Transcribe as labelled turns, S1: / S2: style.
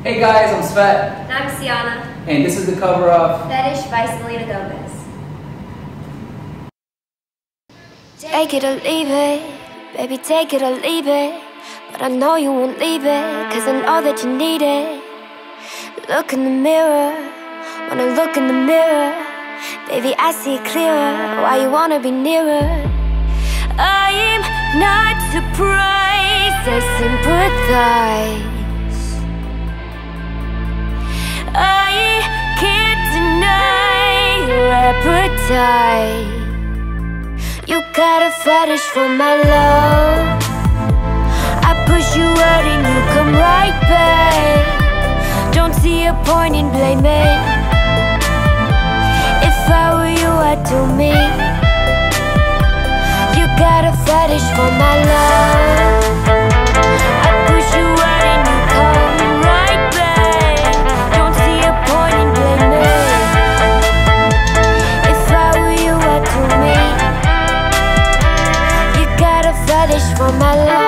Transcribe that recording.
S1: Hey guys, I'm SVET.
S2: And I'm SIAHNA.
S1: And this is the cover of
S2: Fetish by Selena Gomez.
S3: Take it or leave it, baby, take it or leave it. But I know you won't leave it, cause I know that you need it. Look in the mirror, wanna look in the mirror. Baby, I see it clearer, why you wanna be nearer. I'm not surprised, I sympathize. I can't deny your appetite. You got a fetish for my love. I push you out and you come right back. Don't see a point in blaming. If I were you, I'd do me. You got a fetish for my love. I push you out and you come right back. Don't see a point in blaming. If I were you, I'd do me. You got a fetish for my love.